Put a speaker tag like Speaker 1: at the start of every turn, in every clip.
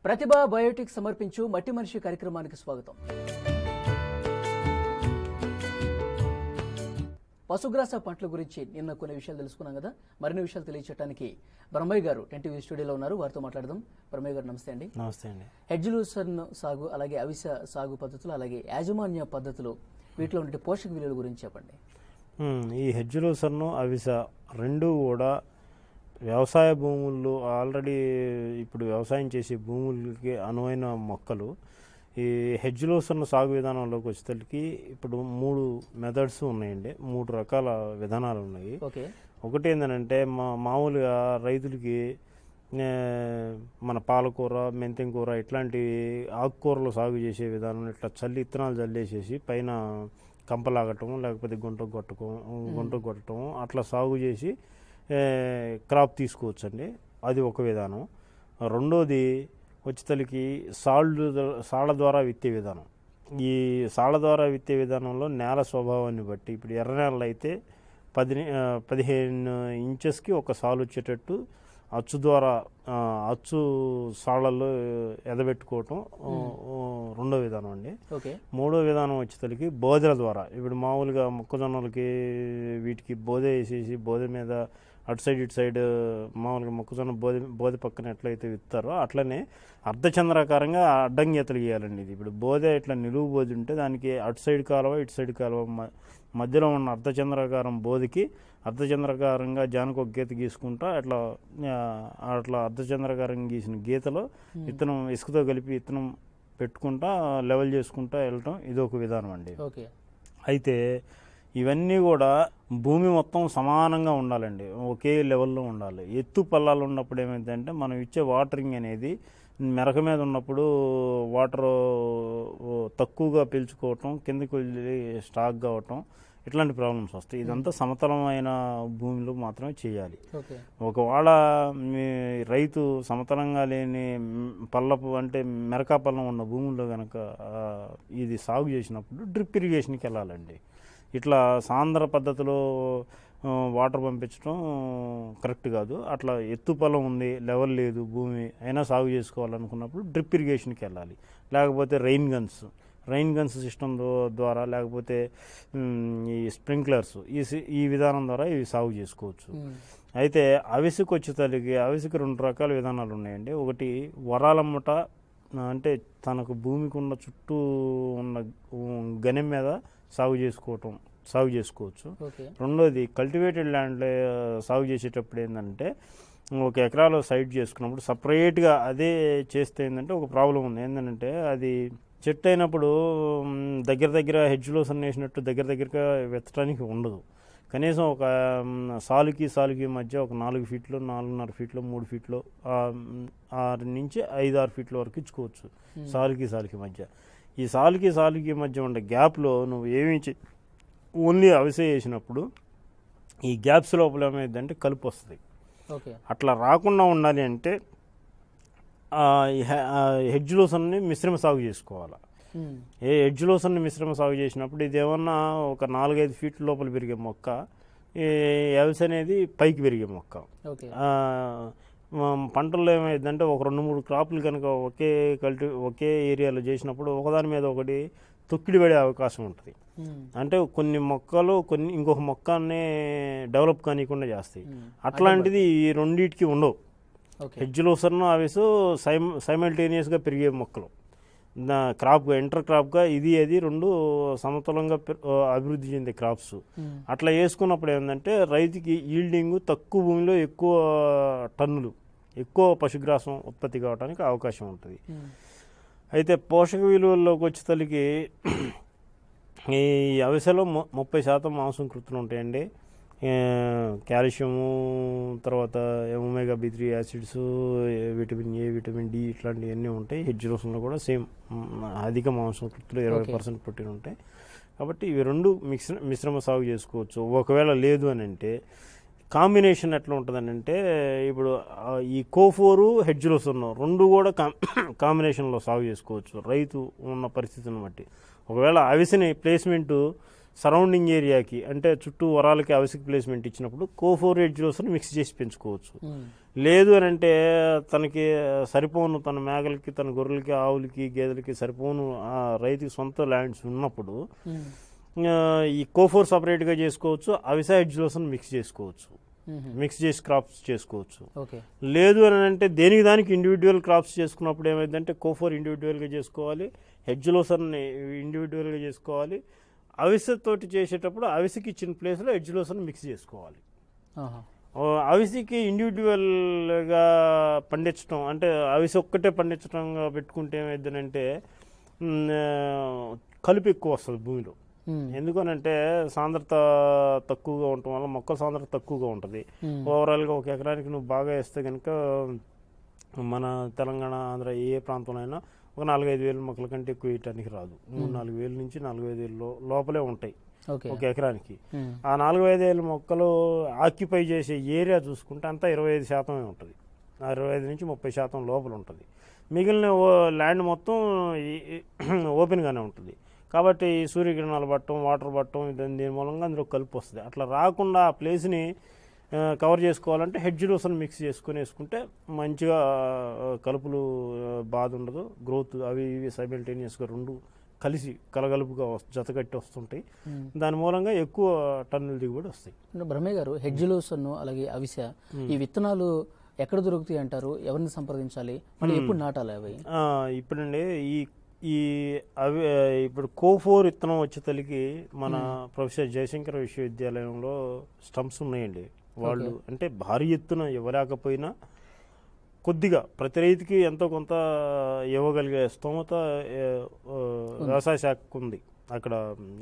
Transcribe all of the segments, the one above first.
Speaker 1: ప్రతిభ Biotique సమర్పించు మట్టి మనిషి కార్యక్రమానికి స్వాగతం. పశుగ్రాస పంటల గురించి నిన్న కొన్ని విషయాలు తెలుసుకున్నాం కదా. మరిన్ని విషయాలు తెలియచేయడానికి బ్రహ్మయ్య గారు ఎన్టీవీ స్టూడియోలో ఉన్నారు. వారితో మాట్లాడదాం. బ్రహ్మయ్య గారు నమస్తే అండి.
Speaker 2: నమస్తే అండి.
Speaker 1: హెడ్జ్లూసర్న్ సాగు, అలాగే అవిస సాగు పద్ధతులు, అలాగే యాజమాన్య పద్ధతులు, వీటిలో ఉండే పోషక విలువల గురించి చెప్పండి.
Speaker 2: ఈ హెడ్జ్లూసర్న్ అవిస రెండు కూడా వ్యవసాయ భూముల్లో ఆల్రెడీ ఇప్పుడు వ్యవసాయం చేసే భూములకి అనువైన మొక్కలు. ఈ హెడ్జ్లూసర్న్ సాగు విధానంలోకి వచ్చేసరికి ఇప్పుడు 3 మెథడ్స్ ఉన్నాయండి, 3 రకాల విధానాలు ఉన్నాయి. ఒకటి ఏంటంటే మామూలుగా రైతులకి మన పాలకూర, మెంతెం కూర ఇట్లాంటి ఆకుకూరలు సాగు చేసే విధానం, ఇట్లా ఇత్తనాలు చల్లేసేసి పైన కంపలాగటం లేకపోతే గుంటకు కొట్టడం అట్లా సాగు చేసి క్రాప్ తీసుకోవచ్చండి. అది ఒక విధానం. రెండోది వచ్చేసరికి సాళ్ళ ద్వారా విత్తే విధానం. ఈ సాళ్ళ ద్వారా విత్తే విధానంలో నేల స్వభావాన్ని బట్టి ఇప్పుడు ఎర్ర నేలలు అయితే 15 ఇంచెస్కి ఒక సాలు వచ్చేటట్టు అచ్చు సాళ్ళల్లో ఎదబెట్టుకోవటం రెండో విధానం అండి. మూడో విధానం వచ్చేసరికి బోదెల ద్వారా, ఇప్పుడు మామూలుగా మొక్కజొన్నలకి వీటికి బోదె వేసేసి బోదె మీద అటు సైడ్ ఇటు సైడ్ మామూలుగా మొక్కజొన్న బోదె పక్కన ఎట్లయితే విత్తారో అట్లనే అర్ధచంద్రాకారంగా అడ్డంగీతలు గీయాలండి. ఇది ఇప్పుడు బోదె ఇట్లా నిలువు బోధి ఉంటే దానికి అటు సైడ్ కాలువ ఇటు సైడ్ కాలువ మధ్యలో ఉన్న అర్ధచంద్రాకారం బోధికి అర్ధచంద్రాకారంగా జానికి ఒక గీత గీసుకుంటా అట్లా అర్ధచంద్రాకారంగా గీసిన గీతలో విత్తనం ఇసుకతో కలిపి విత్తనం పెట్టుకుంటా లెవెల్ చేసుకుంటా వెళ్ళటం ఇది ఒక విధానం అండి. అయితే ఇవన్నీ కూడా భూమి మొత్తం సమానంగా ఉండాలండి, ఒకే లెవెల్లో ఉండాలి. ఎత్తు పల్లాలు ఉన్నప్పుడు ఏమైందంటే మనం ఇచ్చే వాటరింగ్ అనేది మెరక మీద ఉన్నప్పుడు వాటర్ తక్కువగా పీల్చుకోవటం, కిందకి వెళ్ళి స్టాక్ కావటం, ఇట్లాంటి ప్రాబ్లమ్స్ వస్తాయి. ఇదంతా సమతలమైన భూమిలో మాత్రమే చేయాలి. ఒకవేళ మీ రైతు సమతలంగా లేని పల్లపు అంటే మెరకా పల్లం ఉన్న భూముల్లో కనుక ఇది సాగు చేసినప్పుడు డ్రిప్ ఇరిగేషన్కి వెళ్ళాలండి. ఇట్లా సాంద్ర పద్ధతిలో వాటర్ పంపించడం కరెక్ట్ కాదు. అట్లా ఎత్తు పొలం ఉంది, లెవెల్ లేదు భూమి అయినా సాగు చేసుకోవాలనుకున్నప్పుడు డ్రిప్ ఇరిగేషన్కి వెళ్ళాలి. లేకపోతే రెయిన్ గన్స్ సిస్టమ్ ద్వారా, లేకపోతే ఈ స్ప్రింక్లర్స్ ఈ విధానం ద్వారా ఇవి సాగు చేసుకోవచ్చు. అయితే అవిసెకు వచ్చేసరికి అవిసెకి 2 రకాల విధానాలు ఉన్నాయండి. ఒకటి వరాలమ్మట, అంటే తనకు భూమికి ఉన్న చుట్టూ ఉన్న గనెం మీద సాగు చేసుకోవచ్చు. రెండోది కల్టివేటెడ్ ల్యాండ్లో సాగు చేసేటప్పుడు ఏంటంటే 1 ఎకరాలో సైడ్ చేసుకున్నప్పుడు సపరేట్గా అదే చేస్తే ఏంటంటే ఒక ప్రాబ్లం ఉంది. ఏంటంటే అది చెట్టు అయినప్పుడు దగ్గర హెడ్జ్లూసర్న్ వేసినట్టు దగ్గరగా వెత్తడానికి ఉండదు. కనీసం ఒక సాలుకి మధ్య ఒక 4 ఫీట్లు, 4.5 ఫీట్లు, 3 ఫీట్లు, 6 నుంచి 5-6 ఫీట్ల వరకు ఇచ్చుకోవచ్చు సాలుకి మధ్య. ఈ సాలుకి మధ్య ఉండే గ్యాప్లో నువ్వు ఓన్లీ అవిసె వేసినప్పుడు ఈ గ్యాప్స్ లోపల ఏమైందంటే కలుపు వస్తుంది. అట్లా రాకుండా ఉండాలి అంటే హెడ్జ్లూసర్ని మిశ్రమ సాగు చేసుకోవాలి. హెడ్జ్లూసర్ని మిశ్రమ సాగు చేసినప్పుడు ఇది ఏమన్నా ఒక 4-5 ఫీట్ల లోపల పెరిగే మొక్క, ఈ అవిసె అనేది పైకి పెరిగే మొక్క. పంటల్లో ఏమైందంటే ఒక 2-3 క్రాపులు కనుక ఒకే ఏరియాలో చేసినప్పుడు ఒకదాని మీద ఒకటి తొక్కిడి పడే అవకాశం ఉంటుంది. అంటే కొన్ని మొక్కలు ఇంకొక మొక్కనే డెవలప్ కానికుండా చేస్తాయి. అట్లాంటిది ఈ రెండింటికి ఉండవు. హెడ్జ్లూసర్న్ అవిసె సైమల్టేనియస్గా పెరిగే మొక్కలు, ఇంటర్ క్రాప్గా ఇది రెండు సమతులంగా అభివృద్ధి చెందే క్రాప్స్. అట్లా వేసుకున్నప్పుడు ఏంటంటే రైతుకి ఈల్డింగ్ తక్కువ భూమిలో ఎక్కువ టన్నులు, ఎక్కువ పశుగ్రాసం ఉత్పత్తి కావడానికి అవకాశం ఉంటుంది. అయితే పోషక విలువల్లోకి వచ్చేసరికి ఈ అవిసెలో 30% మాంసకృతులు ఉంటాయండి. కాల్షియము, తర్వాత omega B3 acids, vitamin A, vitamin D ఇట్లాంటివన్నీ ఉంటాయి. హెడ్జ్లూసర్న్లో కూడా సేమ్ అధిక మాంసకృతులు 20% ప్రోటీన్ ఉంటాయి. కాబట్టి ఇవి 2 మిశ్రమ సాగు చేసుకోవచ్చు. ఒకవేళ లేదు అని అంటే కాంబినేషన్ ఎట్లా ఉంటుందని అంటే ఇప్పుడు ఈ కోఫోరు హెడ్జ్లూసర్న్ 2 కూడా కాంబినేషన్లో సాగు చేసుకోవచ్చు రైతు ఉన్న పరిస్థితిని బట్టి. ఒకవేళ అవిసెని ప్లేస్మెంటు సరౌండింగ్ ఏరియాకి అంటే చుట్టూ వరాలకి అవిసిక్ ప్లేస్మెంట్ ఇచ్చినప్పుడు కోఫోర్ ఎడ్జ్లోసన్ మిక్స్ చేసి పెంచుకోవచ్చు. లేదు అని అంటే తనకి సరిపోను, తన మేకలకి, తన గొర్రెలకి, ఆవులకి, గేదెలకి సరిపోను రైతుకి సొంత ల్యాండ్స్ ఉన్నప్పుడు ఈ కోఫోర్ సపరేట్గా చేసుకోవచ్చు, అవిసా ఎడ్జ్లోసన్ మిక్స్ చేసుకోవచ్చు, మిక్స్ చేసి క్రాప్స్ చేసుకోవచ్చు. లేదు అని అంటే దేనికి దానికి ఇండివిజువల్ క్రాప్స్ చేసుకున్నప్పుడు ఏమైందంటే కోఫోర్ ఇండివిజువల్గా చేసుకోవాలి, హెడ్జ్లోసన్ ఇండివిజువల్గా చేసుకోవాలి. అవిసతోటి చేసేటప్పుడు అవిసికి ఇచ్చిన ప్లేస్లో హెడ్జ్లోసన్ మిక్స్ చేసుకోవాలి. అవిసికి ఇండివిజువల్గా పండించడం అంటే అవిసి ఒక్కటే పండించడంగా పెట్టుకుంటే ఏమైందంటే కలుపు ఎక్కువ వస్తుంది భూమిలో. ఎందుకనంటే సాంద్రత తక్కువగా ఉండటం వల్ల మొక్కల సాంద్రత తక్కువగా ఉంటుంది. ఓవరాల్గా ఒక ఎకరానికి నువ్వు బాగా వేస్తే కనుక మన తెలంగాణ, ఆంధ్ర ఏ ప్రాంతంలో అయినా ఒక 4-5 వేల మొక్కల కంటే ఎక్కువ వేయటానికి రాదు. 3-4 వేల నుంచి 4-5 వేల లోపలే ఉంటాయి ఒక ఎకరానికి. ఆ 4-5 వేల మొక్కలు ఆక్యుపై చేసే ఏరియా చూసుకుంటే అంతా 25% ఉంటుంది. 25-30% లోపల ఉంటుంది. మిగిలిన ల్యాండ్ మొత్తం ఓపెన్గానే ఉంటుంది. కాబట్టి సూర్యకిరణాలు పట్టడం, వాటర్ పట్టడం, దీని మూలంగా అందులో కలుపు వస్తుంది. అట్లా రాకుండా ఆ ప్లేస్ని కవర్ చేసుకోవాలంటే హెడ్జ్లోసన్ మిక్స్ చేసుకుని వేసుకుంటే మంచిగా కలుపులు బాధ ఉండదు, గ్రోత్ అవి ఇవి సైమల్టేనియస్గా రెండు కలిసి కలగలుపుగా జతగట్టి వస్తుంటాయి. దాని మూలంగా ఎక్కువ టన్నుల దిగుబడి వస్తాయి.
Speaker 1: బ్రహ్మయ్య గారు, హెడ్జ్లోసన్ అలాగే అవిస ఈ విత్తనాలు ఎక్కడ దొరుకుతాయి అంటారు? ఎవరిని సంప్రదించాలి? మళ్ళీ ఎప్పుడు నాటాలి అవి?
Speaker 2: ఇప్పుడండి ఇప్పుడు కోఫోర్ విత్తనం వచ్చే తల్లికి మన ప్రొఫెసర్ జయశంకర్ విశ్వవిద్యాలయంలో స్టంప్స్ ఉన్నాయండి. వాళ్ళు అంటే భారీ ఎత్తున ఇవ్వలేకపోయినా కొద్దిగా ప్రతి రైతుకి ఎంతో కొంత ఇవ్వగలిగే స్తోమత వ్యవసాయ శాఖకు ఉంది. అక్కడ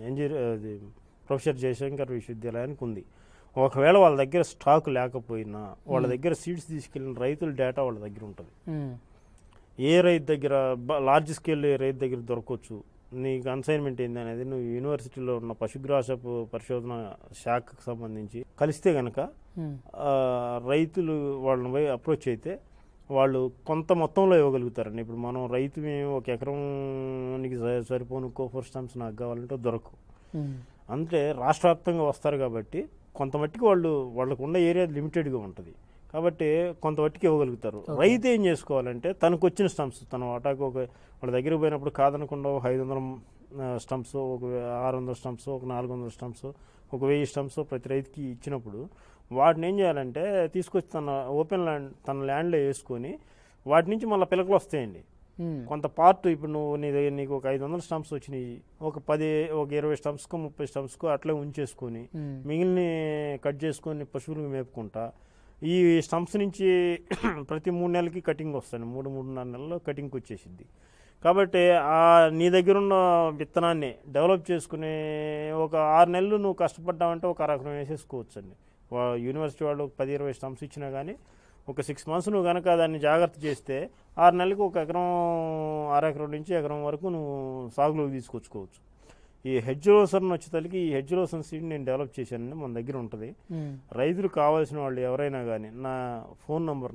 Speaker 2: ప్రొఫెసర్ జయశంకర్ విశ్వవిద్యాలయానికి ఉంది. ఒకవేళ వాళ్ళ దగ్గర స్టాక్ లేకపోయినా వాళ్ళ దగ్గర సీడ్స్ తీసుకెళ్ళిన రైతుల డేటా వాళ్ళ దగ్గర ఉంటుంది. ఏ రైతు దగ్గర లార్జ్ స్కేల్ రైతు దగ్గర దొరకవచ్చు, నీకు అన్సైన్మెంట్ ఏంది అనేది నువ్వు యూనివర్సిటీలో ఉన్న పశుగ్రాస పరిశోధన శాఖకు సంబంధించి కలిస్తే కనుక రైతులు వాళ్ళని పోయి అప్రోచ్ అయితే వాళ్ళు కొంత మొత్తంలో ఇవ్వగలుగుతారండి. ఇప్పుడు మనం రైతు ఒక ఎకరానికి సరిపోను కోఫోర్ స్టంప్స్ నాకు కావాలంటే దొరకవు. అంటే రాష్ట్ర వ్యాప్తంగా వస్తారు కాబట్టి కొంత మట్టికి వాళ్ళకు ఉన్న ఏరియా లిమిటెడ్గా ఉంటుంది కాబట్టి కొంత మట్టికి ఇవ్వగలుగుతారు. రైతు ఏం చేసుకోవాలంటే తనకు వచ్చిన స్టంప్స్ తన వాటాకు వాళ్ళ దగ్గరికి పోయినప్పుడు కాదనకుండా ఒక 500 స్టంప్స్, ఒక 600 స్టంప్స్, ఒక 400 స్టంప్స్, ఒక 1000 స్టంప్స్ ప్రతి రైతుకి ఇచ్చినప్పుడు వాటిని ఏం చేయాలంటే తీసుకొచ్చి తన ఓపెన్ ల్యాండ్ తన ల్యాండ్లో వేసుకొని వాటి నుంచి మళ్ళీ పిలకలు వస్తాయండి. కొంత పార్ట్ ఇప్పుడు నీకు ఒక 500 స్టంప్స్ వచ్చినాయి, ఒక 20 స్టంప్స్కో 30 స్టంప్స్కో అట్లే ఉంచేసుకొని మిగిలిన కట్ చేసుకొని పశువులకు మేపుకుంటా ఈ స్టంప్స్ నుంచి ప్రతి 3 నెలలకి కటింగ్ వస్తాయి. 3-3.5 నెలల్లో కటింగ్కి వచ్చేసిద్ది. కాబట్టి నీ దగ్గర ఉన్న విత్తనాన్ని డెవలప్ చేసుకుని ఒక 6 నెలలు నువ్వు కష్టపడ్డావంటే ఒక ఎకరం వేసేసుకోవచ్చు అండి. యూనివర్సిటీ వాళ్ళు 10-20 స్టంప్స్ ఇచ్చినా కానీ ఒక 6 మంత్స్ నువ్వు కనుక దాన్ని జాగ్రత్త చేస్తే 6 నెలలకు ఒక ఎకరం, ఎకరం నుంచి ఎకరం వరకు నువ్వు సాగులోకి తీసుకొచ్చుకోవచ్చు. ఈ హెడ్జ్లోసన్ వచ్చే తల్లికి ఈ హెడ్జ్లోసన్ సీడ్ నేను డెవలప్ చేశానండి, మన దగ్గర ఉంటుంది. రైతులు కావాల్సిన వాళ్ళు ఎవరైనా కానీ నా ఫోన్ నంబర్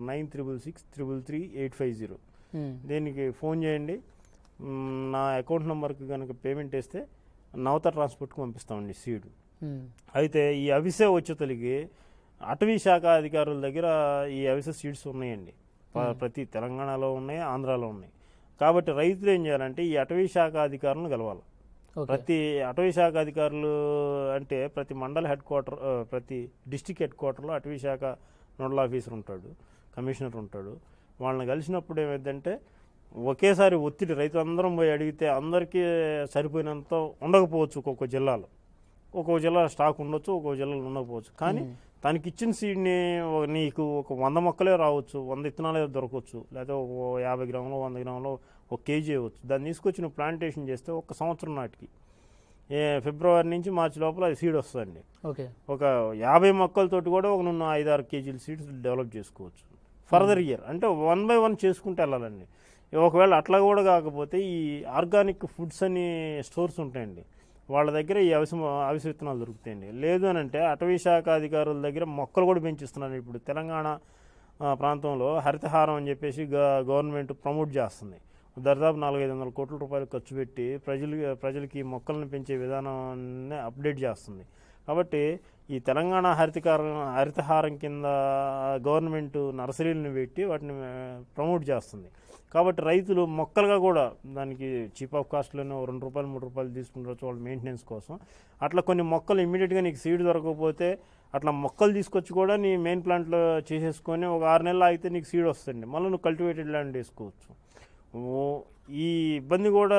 Speaker 2: 9663333850 దీనికి ఫోన్ చేయండి. నా అకౌంట్ నెంబర్కి కనుక పేమెంట్ వేస్తే నవత ట్రాన్స్పోర్ట్కి పంపిస్తామండి సీడ్. అయితే ఈ అవిసె వచ్చే తల్లికి అటవీ శాఖ అధికారుల దగ్గర ఈ అవిసె సీడ్స్ ఉన్నాయండి. ప్రతి తెలంగాణలో ఉన్నాయి, ఆంధ్రాలో ఉన్నాయి. కాబట్టి రైతులు ఏం చేయాలంటే ఈ అటవీ శాఖ అధికారులను కలవాలి. ప్రతి అటవీ శాఖ అధికారులు అంటే ప్రతి మండల హెడ్ క్వార్టర్, ప్రతి డిస్టిక్ హెడ్ క్వార్టర్లో అటవీ శాఖ నోడల్ ఆఫీసర్ ఉంటాడు, కమిషనర్ ఉంటాడు. వాళ్ళని కలిసినప్పుడు ఏమైందంటే ఒకేసారి ఒత్తిడి రైతులందరం పోయి అడిగితే అందరికీ సరిపోయినంత ఉండకపోవచ్చు. ఒక్కొక్క జిల్లాలో ఒక్కొక్క జిల్లా స్టాక్ ఉండొచ్చు, ఒక్కొక్క జిల్లాలో ఉండకపోవచ్చు. కానీ తనకి ఇచ్చిన సీడ్ని నీకు ఒక 100 మొక్కలే రావచ్చు, 100 విత్తనాలే దొరకవచ్చు, లేకపోతే 50 గ్రాములు 100 గ్రాములు 1 కేజీ అవ్వచ్చు. దాన్ని తీసుకొచ్చి నువ్వు ప్లాంటేషన్ చేస్తే 1 సంవత్సరం నాటికి ఫిబ్రవరి నుంచి మార్చి లోపల అది సీడ్ వస్తుందండి. ఒక 50 మొక్కలతోటి కూడా నువ్వు 5-6 కేజీల సీడ్స్ డెవలప్ చేసుకోవచ్చు. ఫర్దర్ ఇయర్ అంటే 1 by 1 చేసుకుంటూ వెళ్ళాలండి. ఒకవేళ అట్లా కూడా కాకపోతే ఈ ఆర్గానిక్ ఫుడ్స్ అని స్టోర్స్ ఉంటాయండి, వాళ్ళ దగ్గర ఈ అవిసె విత్తనాలు దొరుకుతాయండి. లేదు అని అంటే అటవీ శాఖ అధికారుల దగ్గర మొక్కలు కూడా పెంచిస్తున్నారు. ఇప్పుడు తెలంగాణ ప్రాంతంలో హరితహారం అని చెప్పేసి గవర్నమెంట్ ప్రమోట్ చేస్తుంది. దాదాపు 400-500 కోట్ల రూపాయలు ఖర్చు పెట్టి ప్రజలకి మొక్కలను పెంచే విధానాన్ని అప్డేట్ చేస్తుంది. కాబట్టి ఈ తెలంగాణ హరితహారం కింద గవర్నమెంట్ నర్సరీలను పెట్టి వాటిని ప్రమోట్ చేస్తుంది. కాబట్టి రైతులు మొక్కలుగా కూడా దానికి చీప్ ఆఫ్ కాస్ట్లోనే ₹2 ₹3 తీసుకుంటారు వాళ్ళ మెయింటెనెన్స్ కోసం. అట్లా కొన్ని మొక్కలు ఇమ్మీడియట్గా నీకు సీడ్ దొరకకపోతే అట్లా మొక్కలు తీసుకొచ్చి కూడా నీ మెయిన్ ప్లాంట్లో చేసేసుకొని ఒక 6 నెలలు అయితే నీకు సీడ్ వస్తుంది. మళ్ళీ నువ్వు కల్టివేటెడ్ ల్యాండ్ వేసుకోవచ్చు. ఈ ఇబ్బంది కూడా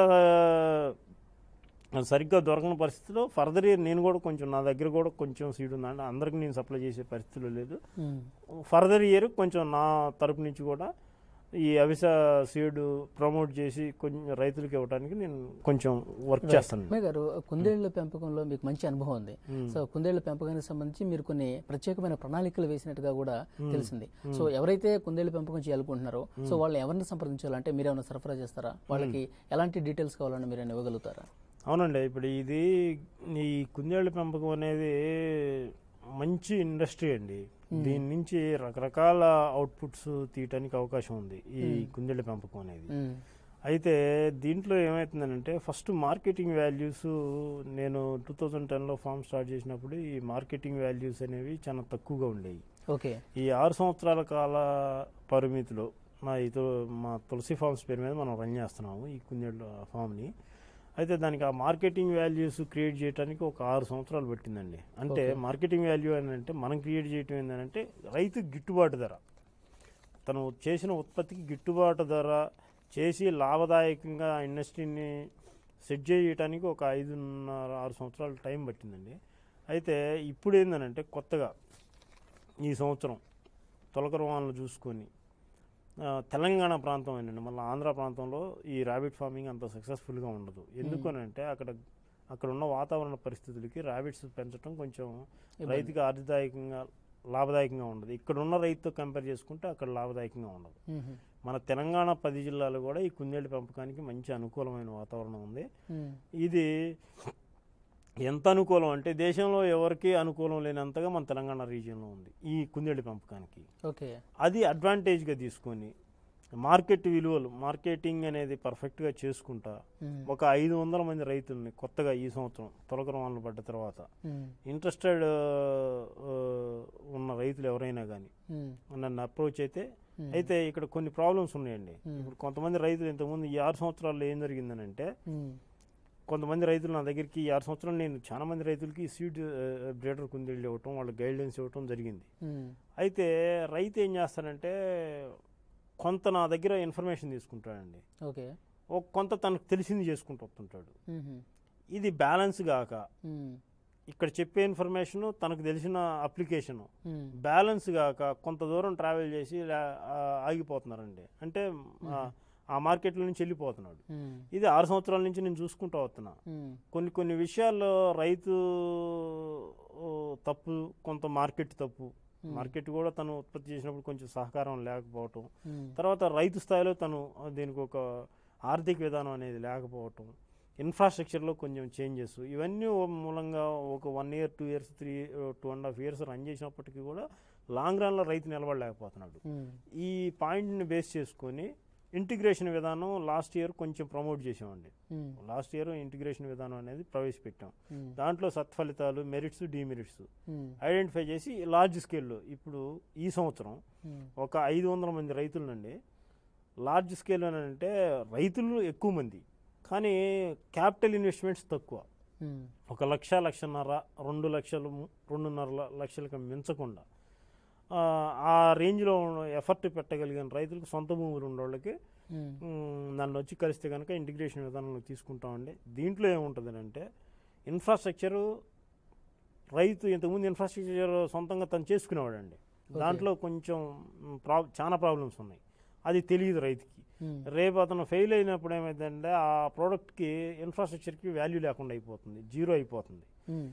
Speaker 2: సరిగ్గా దొరకని పరిస్థితిలో ఫర్దర్ ఇయర్ నేను కూడా కొంచెం నా దగ్గర కూడా కొంచెం సీడ్ ఉందంటే అందరికి నేను సప్లై చేసే పరిస్థితులు లేదు. ఫర్దర్ ఇయర్ కొంచెం నా తరపు నుంచి కూడా ఈ అవిస సీడ్ ప్రమోట్ చేసి కొంచెం రైతులకు ఇవ్వడానికి నేను కొంచెం వర్క్ చేస్తాను.
Speaker 1: గారు కుందేళ్ల పెంపకంలో మీకు మంచి అనుభవం ఉంది. సో కుందేళ్ల పెంపకానికి సంబంధించి మీరు కొన్ని ప్రత్యేకమైన ప్రణాళికలు వేసినట్టుగా కూడా తెలిసింది. సో ఎవరైతే కుందేళ్ల పెంపకం చేయాలనుకుంటున్నారో సో వాళ్ళు ఎవరిని సంప్రదించాలంటే మీరు ఏమైనా సరఫరా చేస్తారా? వాళ్ళకి ఎలాంటి డీటెయిల్స్ కావాలని మీరు ఇవ్వగలుగుతారా?
Speaker 2: అవునండి, ఇప్పుడు ఈ కుందేళ్ల పెంపకం అనేది మంచి ఇండస్ట్రీ అండి. దీని నుంచి రకరకాల అవుట్పుట్స్ తీయటానికి అవకాశం ఉంది ఈ కుందేళ్ల పెంపకం అనేది. అయితే దీంట్లో ఏమవుతుందంటే ఫస్ట్ మార్కెటింగ్ వాల్యూస్ నేను 2010లో ఫామ్ స్టార్ట్ చేసినప్పుడు ఈ మార్కెటింగ్ వాల్యూస్ అనేవి చాలా తక్కువగా ఉండేవి. ఈ 6 సంవత్సరాల కాల పరిమితిలో మా తులసి ఫార్మ్స్ పేరు మీద మనం రన్ చేస్తున్నాము ఈ కుందేళ్ల ఫామ్ని. అయితే దానికి ఆ మార్కెటింగ్ వాల్యూస్ క్రియేట్ చేయడానికి ఒక 6 సంవత్సరాలు పట్టిందండి. అంటే మార్కెటింగ్ వాల్యూ అని అంటే మనం క్రియేట్ చేయటం ఏంటంటే రైతుకి గిట్టుబాటు ధర, తను చేసిన ఉత్పత్తికి గిట్టుబాటు ధర చేసి లాభదాయకంగా ఇండస్ట్రీని సెట్ చేయడానికి ఒక 5.5-6 సంవత్సరాలు టైం పట్టిందండి. అయితే ఇప్పుడు ఏంటంటే కొత్తగా ఈ సంవత్సరం తొలకరి వానలు చూసుకొని తెలంగాణ ప్రాంతం ఏంటంటే మళ్ళీ ఆంధ్ర ప్రాంతంలో ఈ ర్యాబిట్ ఫార్మింగ్ అంత సక్సెస్ఫుల్గా ఉండదు. ఎందుకనంటే అక్కడ ఉన్న వాతావరణ పరిస్థితులకి ర్యాబిట్స్ పెంచడం కొంచెం రైతుకి లాభదాయకంగా ఉండదు. ఇక్కడ ఉన్న రైతుతో కంపేర్ చేసుకుంటే అక్కడ లాభదాయకంగా ఉండదు. మన తెలంగాణ 10 జిల్లాలు కూడా ఈ కుందేళ్ల పెంపకానికి మంచి అనుకూలమైన వాతావరణం ఉంది. ఇది ఎంత అనుకూలం అంటే దేశంలో ఎవరికి అనుకూలం లేనంతగా మన తెలంగాణ రీజియన్లో ఉంది ఈ కుందేళ్ల పెంపకానికి. అది అడ్వాంటేజ్గా తీసుకొని మార్కెట్ విలువలు మార్కెటింగ్ అనేది పర్ఫెక్ట్గా చేసుకుంటా ఒక 500 మంది రైతుల్ని కొత్తగా ఈ సంవత్సరం తొలకరి వానలు పడ్డ తర్వాత ఇంట్రెస్టెడ్ ఉన్న రైతులు ఎవరైనా కానీ నన్ను అప్రోచ్ అయితే ఇక్కడ కొన్ని ప్రాబ్లమ్స్ ఉన్నాయండి. ఇప్పుడు కొంతమంది రైతులు ఇంతకుముందు ఈ 6 సంవత్సరాల్లో ఏం జరిగిందనంటే కొంతమంది రైతులు నా దగ్గరికి ఈ 6 సంవత్సరాలు నేను చాలా మంది రైతులకి సీడ్ బ్రీడర్ కుందేళ్ళు ఇవ్వటం వాళ్ళకి గైడ్లైన్స్ ఇవ్వటం జరిగింది. అయితే రైతు ఏం చేస్తారంటే కొంత నా దగ్గర ఇన్ఫర్మేషన్ తీసుకుంటాడండి, కొంత తనకు తెలిసింది చేసుకుంటూ వస్తుంటాడు. ఇది బ్యాలెన్స్ గాక ఇక్కడ చెప్పే ఇన్ఫర్మేషన్ తనకు తెలిసిన అప్లికేషన్ బ్యాలెన్స్ గాక కొంత దూరం ట్రావెల్ చేసి ఆగిపోతున్నారండి. అంటే ఆ మార్కెట్లో నుంచి వెళ్ళిపోతున్నాడు. ఇది 6 సంవత్సరాల నుంచి నేను చూసుకుంటూ వస్తున్నా. కొన్ని విషయాల్లో రైతు తప్పు, కొంత మార్కెట్ తప్పు. మార్కెట్ కూడా తను ఉత్పత్తి చేసినప్పుడు కొంచెం సహకారం లేకపోవటం, తర్వాత రైతు స్థాయిలో తను దీనికి ఒక ఆర్థిక విధానం అనేది లేకపోవటం, ఇన్ఫ్రాస్ట్రక్చర్లో కొంచెం చేంజెస్, ఇవన్నీ మూలంగా ఒక 1 year 2 years 2.5 years రన్ చేసినప్పటికీ కూడా లాంగ్ రన్లో రైతు నిలబడలేకపోతున్నాడు. ఈ పాయింట్ని బేస్ చేసుకొని ఇంటిగ్రేషన్ విధానం లాస్ట్ ఇయర్ కొంచెం ప్రమోట్ చేసామండి. లాస్ట్ ఇయర్ ఇంటిగ్రేషన్ విధానం అనేది ప్రవేశపెట్టాం. దాంట్లో సత్ఫలితాలు, మెరిట్స్, డిమెరిట్స్ ఐడెంటిఫై చేసి లార్జ్ స్కేల్లో ఇప్పుడు ఈ సంవత్సరం ఒక 500 మంది రైతులనండి. లార్జ్ స్కేల్ అని అంటే రైతులు ఎక్కువ మంది కానీ క్యాపిటల్ ఇన్వెస్ట్మెంట్స్ తక్కువ. 1 లక్ష, 1.5 లక్షలు, 2 లక్షలు, 2.5 లక్షలకు మించకుండా ఆ రేంజ్లో ఎఫర్ట్ పెట్టగలిగిన రైతులకు, సొంత భూములు ఉండేవాళ్ళకి నన్ను వచ్చి కలిస్తే కనుక ఇంటిగ్రేషన్ విధానంలో తీసుకుంటామండి. దీంట్లో ఏముంటుంది అంటే ఇన్ఫ్రాస్ట్రక్చరు రైతు ఇంతకుముందు ఇన్ఫ్రాస్ట్రక్చర్ సొంతంగా తను చేసుకునేవాడండి. దాంట్లో కొంచెం చాలా ప్రాబ్లమ్స్ ఉన్నాయి, అది తెలియదు రైతుకి. రేపు అతను ఫెయిల్ అయినప్పుడు ఏమైందంటే ఆ ప్రోడక్ట్కి ఇన్ఫ్రాస్ట్రక్చర్కి వాల్యూ లేకుండా అయిపోతుంది, జీరో అయిపోతుంది.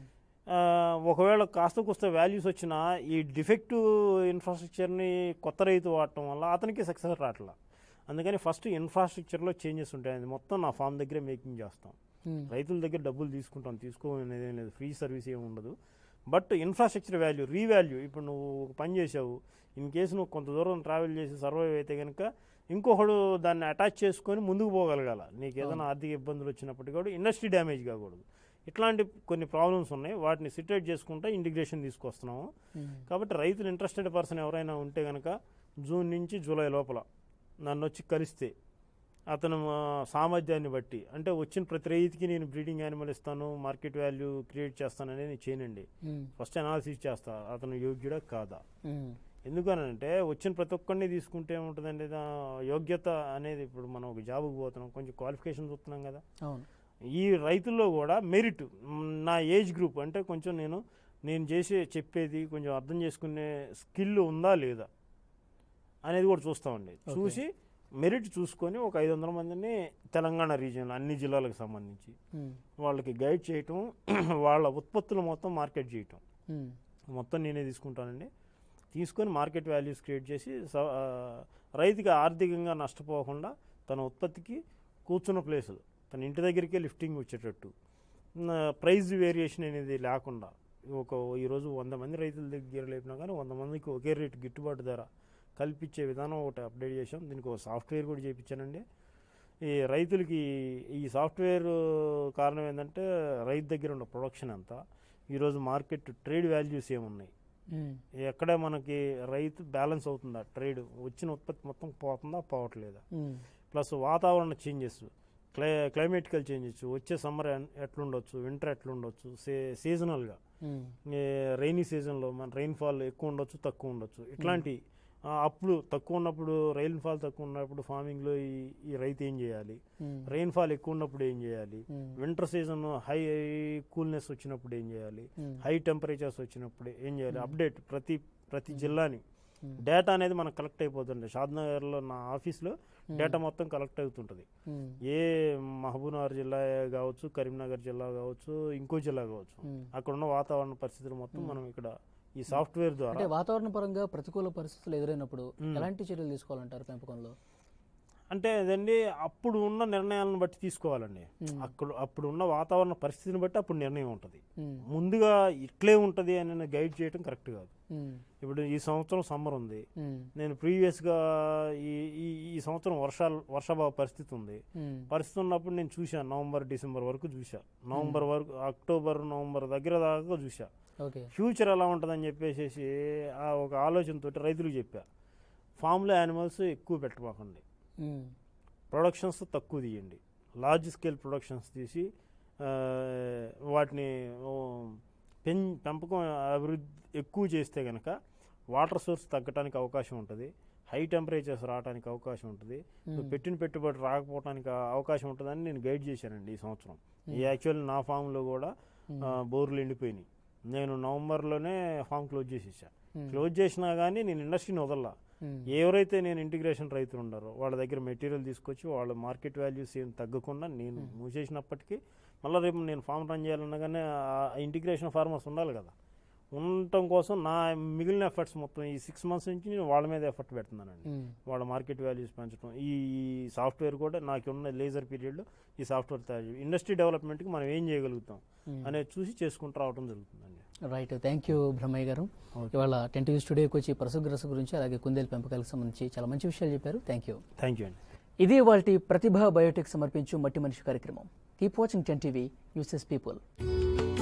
Speaker 2: ఒకవేళ కాస్త కూస్త వాల్యూస్ వచ్చినా ఈ డిఫెక్టివ్ ఇన్ఫ్రాస్ట్రక్చర్ని కొత్త రైతు వాడటం వల్ల అతనికి సక్సెస్ రావట్లా. అందుకని ఫస్ట్ ఇన్ఫ్రాస్ట్రక్చర్లో చేంజెస్ ఉంటాయి. మొత్తం నా ఫామ్ దగ్గరే మేకింగ్ చేస్తాం. రైతుల దగ్గర డబ్బులు తీసుకుంటాం, తీసుకోనేది ఏం లేదు, ఫ్రీ సర్వీస్ ఏమి ఉండదు. బట్ ఇన్ఫ్రాస్ట్రక్చర్ వాల్యూ, రీవాల్యూ, ఇప్పుడు నువ్వు ఒక పని చేసావు, ఇన్ కేసు నువ్వు కొంత దూరం ట్రావెల్ చేసి సర్వైవ్ అయితే కనుక ఇంకొకడు దాన్ని అటాచ్ చేసుకొని ముందుకు పోగలగాల. నీకు ఏదైనా ఆర్థిక ఇబ్బందులు వచ్చినప్పటికీ కూడా ఇండస్ట్రీ డ్యామేజ్ కాకూడదు. ఇట్లాంటి కొన్ని ప్రాబ్లమ్స్ ఉన్నాయి, వాటిని సిట్యుయేట్ చేసుకుంటా ఇంటిగ్రేషన్ తీసుకొస్తున్నాము. కాబట్టి రైతులు ఇంట్రెస్టెడ్ పర్సన్ ఎవరైనా ఉంటే కనుక జూన్ నుంచి జూలై లోపల నన్ను వచ్చి కలిస్తే అతను సామర్థ్యాన్ని బట్టి, అంటే వచ్చిన ప్రతి రైతుకి నేను బ్రీడింగ్ యానిమల్ ఇస్తాను, మార్కెట్ వాల్యూ క్రియేట్ చేస్తాను అనేది నేను చేయనండి. ఫస్ట్ అనాలిసిస్ చేస్తా అతను యోగ్యుడా కాదా. ఎందుకనంటే వచ్చిన ప్రతి ఒక్కరిని తీసుకుంటే ఏముంటుందండి, యోగ్యత అనేది ఇప్పుడు మనం ఒక జాబ్కి పోతున్నాం, కొంచెం క్వాలిఫికేషన్ చూస్తున్నాం కదా. ఈ రైతుల్లో కూడా మెరిట్, నా ఏజ్ గ్రూప్ అంటే కొంచెం నేను చెప్పేది కొంచెం అర్థం చేసుకునే స్కిల్ ఉందా లేదా అనేది కూడా చూస్తామండి. చూసి మెరిట్ చూసుకొని ఒక 500 మందిని తెలంగాణ రీజియన్లో అన్ని జిల్లాలకు సంబంధించి వాళ్ళకి గైడ్ చేయటం, వాళ్ళ ఉత్పత్తులు మొత్తం మార్కెట్ చేయటం మొత్తం నేనే తీసుకుంటానండి. తీసుకొని మార్కెట్ వాల్యూస్ క్రియేట్ చేసి రైతుకి ఆర్థికంగా నష్టపోకుండా తన ఉత్పత్తికి కూర్చున్న ప్లేసులు తన ఇంటి దగ్గరికే లిఫ్టింగ్ వచ్చేటట్టు, ప్రైజ్ వేరియేషన్ అనేది లేకుండా, ఈరోజు 100 మంది రైతుల దగ్గర లేపినా కానీ 100 మందికి ఒకే రేటు గిట్టుబాటు ధర కల్పించే విధానం ఒకటి అప్డేట్ చేసాం. దీనికి ఒక సాఫ్ట్వేర్ కూడా చేయించానండి. ఈ రైతులకి ఈ సాఫ్ట్వేర్ కారణం ఏంటంటే రైతు దగ్గర ఉన్న ప్రొడక్షన్ అంతా ఈరోజు మార్కెట్ ట్రేడ్ వాల్యూస్ ఏమున్నాయి, ఎక్కడ మనకి రైతు బ్యాలెన్స్ అవుతుందా, ట్రేడ్ వచ్చిన ఉత్పత్తి మొత్తం పోతుందా పోవట్లేదా, ప్లస్ వాతావరణ చేంజెస్, క్లైమేటికల్ చేంజెస్, వచ్చే సమ్మర్ ఎట్లుండొచ్చు, వింటర్ ఎట్లుండొచ్చు, సీజనల్గా రైనీ సీజన్లో మన రెయిన్ఫాల్ ఎక్కువ ఉండొచ్చు తక్కువ ఉండొచ్చు, ఇట్లాంటి అప్పుడు తక్కువ ఉన్నప్పుడు రెయిన్ఫాల్ తక్కువ ఉన్నప్పుడు ఫార్మింగ్లో ఈ రైతు ఏం చేయాలి, రెయిన్ఫాల్ ఎక్కువ ఉన్నప్పుడు ఏం చేయాలి, వింటర్ సీజన్ హై కూల్నెస్ వచ్చినప్పుడు ఏం చేయాలి, హై టెంపరేచర్స్ వచ్చినప్పుడు ఏం చేయాలి, అప్డేట్ ప్రతి జిల్లాని డేటా అనేది మనకు కలెక్ట్ అయిపోతుంది. షాద్నగర్లో నా ఆఫీస్లో డేటా మొత్తం కలెక్ట్ అవుతుంటుంది. ఏ మహబూబ్నగర్ జిల్లా కావచ్చు, కరీంనగర్ జిల్లా కావచ్చు, ఇంకో జిల్లా కావచ్చు, అక్కడ ఉన్న వాతావరణ పరిస్థితులు మొత్తం మనం ఇక్కడ ఈ సాఫ్ట్వేర్ ద్వారా.
Speaker 1: వాతావరణ పరంగా ప్రతికూల పరిస్థితులు ఎదురైనప్పుడు ఎలాంటి చర్యలు తీసుకోవాలంటారు పెంపకంలో?
Speaker 2: అంటే అదండి అప్పుడు ఉన్న నిర్ణయాలను బట్టి తీసుకోవాలండి. అప్పుడు ఉన్న వాతావరణ పరిస్థితిని బట్టి అప్పుడు నిర్ణయం ఉంటుంది. ముందుగా ఇట్లే ఉంటుంది అని గైడ్ చేయడం కరెక్ట్ కాదు. ఇప్పుడు ఈ సంవత్సరం సమ్మర్ ఉంది, నేను ప్రీవియస్గా ఈ సంవత్సరం వర్షాభావ పరిస్థితి ఉంది. పరిస్థితి ఉన్నప్పుడు నేను చూశాను, నవంబర్ డిసెంబర్ వరకు చూసా, నవంబర్ వరకు అక్టోబర్ నవంబర్ దగ్గర దాకా చూసా. ఫ్యూచర్ ఎలా ఉంటుందని చెప్పేసి ఒక ఆలోచనతో రైతులకు చెప్పా, ఫామ్లో యానిమల్స్ ఎక్కువ పెట్టమాకండి, ప్రొడక్షన్స్ తక్కువ తీయండి, లార్జ్ స్కేల్ ప్రొడక్షన్స్ తీసి వాటిని పెంపకం అభివృద్ధి ఎక్కువ చేస్తే కనుక వాటర్ సోర్స్ తగ్గడానికి అవకాశం ఉంటుంది, హై టెంపరేచర్స్ రావడానికి అవకాశం ఉంటుంది, పెట్టిన పెట్టుబడి రాకపోవడానికి అవకాశం ఉంటుందని నేను గైడ్ చేశానండి. ఈ సంవత్సరం యాక్చువల్లీ నా ఫామ్లో కూడా బోర్లు ఎండిపోయినాయి. నేను నవంబర్లోనే ఫామ్ క్లోజ్ చేసేసా. క్లోజ్ చేసినా కానీ నేను ఇండస్ట్రీని వదల్లా. ఎవరైతే నేను ఇంటిగ్రేషన్ రైతులు ఉన్నారో వాళ్ళ దగ్గర మెటీరియల్ తీసుకొచ్చి వాళ్ళ మార్కెట్ వాల్యూస్ ఏం తగ్గకుండా నేను మూసేసినప్పటికీ మళ్ళీ రేపు నేను ఫామ్ రన్ చేయాలన్నా కానీ ఇంటిగ్రేషన్ ఫార్మర్స్ ఉండాలి కదా. ఉండటం కోసం నా మిగిలిన ఎఫర్ట్స్ మొత్తం ఈ 6 months నుంచి నేను వాళ్ళ మీద ఎఫర్ట్ పెడుతున్నానండి. వాళ్ళ మార్కెట్ వాల్యూస్ పెంచడం, ఈ సాఫ్ట్వేర్ కూడా నాకున్న లేజర్ పీరియడ్లో ఈ సాఫ్ట్వేర్ తయారు ఇండస్ట్రీ డెవలప్మెంట్కి మనం ఏం చేయగలుగుతాం అనేది చూసి చేసుకుంటూ రావడం జరుగుతుందండి.
Speaker 1: రైట్, థ్యాంక్ యూ బ్రహ్మయ్య గారు. ఇవాళ 10TV స్టూడియోకి వచ్చి పశుగ్రస గురించి అలాగే కుందేలు పెంపకాలకు సంబంధించి చాలా మంచి విషయాలు చెప్పారు. థ్యాంక్ యూ
Speaker 2: అండి.
Speaker 1: ఇది ఇవాల్టి ప్రతిభ బయోటెక్ సమర్పించు మట్టి మనిషి కార్యక్రమం. Keep watching 10TV, news is people.